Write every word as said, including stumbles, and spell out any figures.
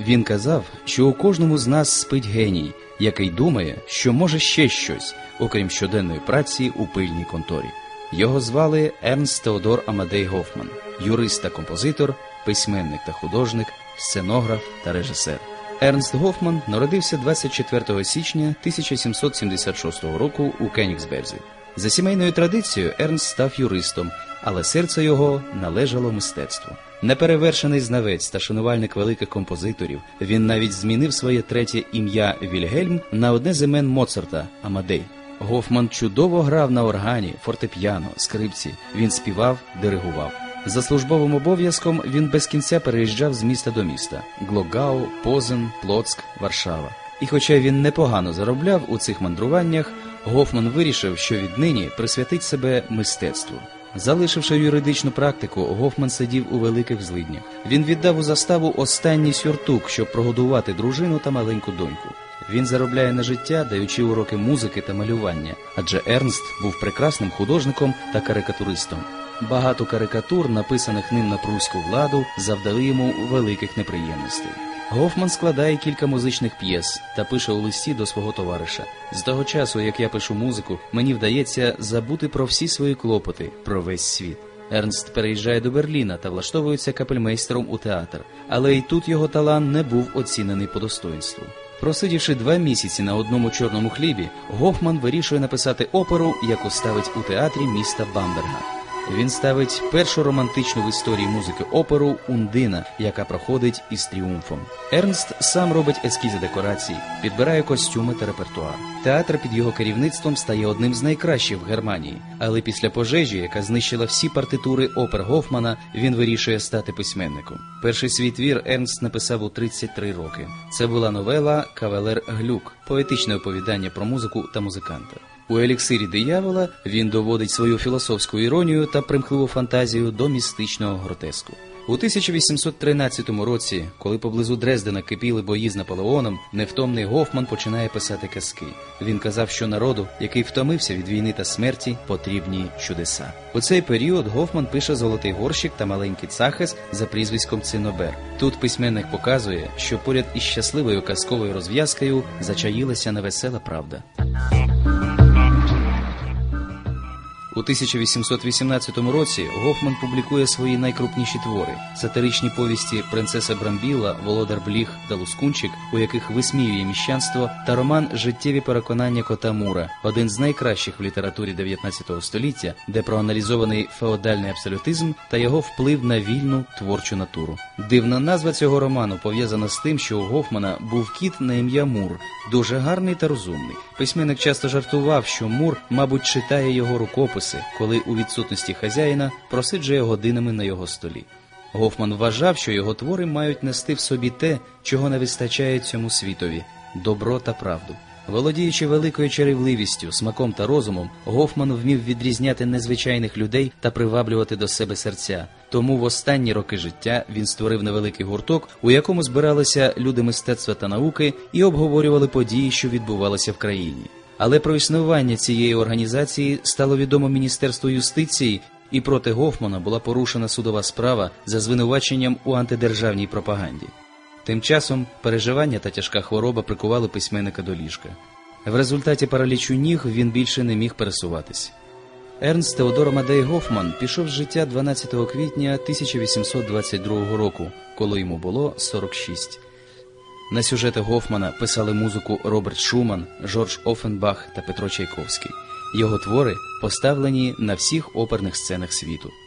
Він казав, що у кожному з нас спить геній, який думає, що може ще щось, окрім щоденної праці у пильній конторі. Його звали Ернст Теодор Амадей Гофман, юрист та композитор, письменник та художник, сценограф та режисер. Ернст Гофман народився двадцять четвертого січня тисяча сімсот сімдесят шостого року у Кенігсберзі. За сімейною традицією Ернст став юристом, але серце його належало мистецтву. Неперевершений знавець та шанувальник великих композиторів, він навіть змінив своє третє ім'я Вільгельм на одне з імен Моцарта – Амадей. Гофман чудово грав на органі, фортепіано, скрипці, він співав, диригував. За службовим обов'язком він без кінця переїжджав з міста до міста – Глогау, Позен, Плоцк, Варшава. І хоча він непогано заробляв у цих мандруваннях, Гофман вирішив, що віднині присвятить себе мистецтву. Залишивши юридичну практику, Гофман сидів у великих злиднях. Він віддав у заставу останній сюртук, щоб прогодувати дружину та маленьку доньку. Він заробляє на життя, даючи уроки музики та малювання, адже Ернст був прекрасним художником та карикатуристом. Багато карикатур, написаних ним на прусську владу, завдали йому великих неприємностей. Гофман складає кілька музичних п'єс та пише у листі до свого товариша: «З того часу, як я пишу музику, мені вдається забути про всі свої клопоти, про весь світ». Ернст переїжджає до Берліна та влаштовується капельмейстером у театр, але і тут його талант не був оцінений по достоинству. Просидівши два місяці на одному чорному хлібі, Гофман вирішує написати оперу, яку ставить у театрі міста Бамберга. Він ставить першу романтичну в історії музики оперу «Ундина», яка проходить із тріумфом. Ернст сам робить ескізи декорацій, підбирає костюми та репертуар. Театр під його керівництвом стає одним з найкращих в Германії, але після пожежі, яка знищила всі партитури опер Гофмана, він вирішує стати письменником. Перший свій твір Ернст написав у тридцять три роки. Це була новела «Кавалер Глюк», поетичне оповідання про музику та музиканта. У «Еліксирі диявола» він доводить свою філософську іронію та примхливу фантазію до містичного гротеску. У тисяча вісімсот тринадцятому році, коли поблизу Дрездена кипіли бої з Наполеоном, невтомний Гофман починає писати казки. Він казав, що народу, який втомився від війни та смерті, потрібні чудеса. У цей період Гофман пише «Золотий горщик» та «Маленький Цахес» за прізвиськом Цинобер. Тут письменник показує, що поряд із щасливою казковою розв'язкою зачаїлася невесела правда. У тисяча вісімсот вісімнадцятому році Гофман публікує свої найкрупніші твори – сатиричні повісті «Принцеса Брамбіла», «Володар Бліх» та «Лускунчик», у яких висміює міщанство, та роман «Життєві переконання кота Мура», один з найкращих в літературі дев'ятнадцятого століття, де проаналізований феодальний абсолютизм та його вплив на вільну творчу натуру. Дивна назва цього роману пов'язана з тим, що у Гофмана був кіт на ім'я Мур, дуже гарний та розумний. Письменник часто жартував, що Мур, мабуть, читає його рукописи, коли у відсутності хазяїна просиджує годинами на його столі. Гофман вважав, що його твори мають нести в собі те, чого не вистачає цьому світові – добро та правду. Володіючи великою чарівливістю, смаком та розумом, Гофман вмів відрізняти незвичайних людей та приваблювати до себе серця. Тому в останні роки життя він створив невеликий гурток, у якому збиралися люди мистецтва та науки і обговорювали події, що відбувалися в країні. Але про існування цієї організації стало відомо Міністерству юстиції, і проти Гофмана була порушена судова справа за звинуваченням у антидержавній пропаганді. Тим часом переживання та тяжка хвороба прикували письменника до ліжка. В результаті паралічу ніг він більше не міг пересуватись. Ернст Теодор Амадей Гофман пішов з життя дванадцятого квітня тисяча вісімсот двадцять другого року, коли йому було сорок шість. На сюжети Гофмана писали музику Роберт Шуман, Жорж Оффенбах та Петро Чайковський. Його твори поставлені на всіх оперних сценах світу.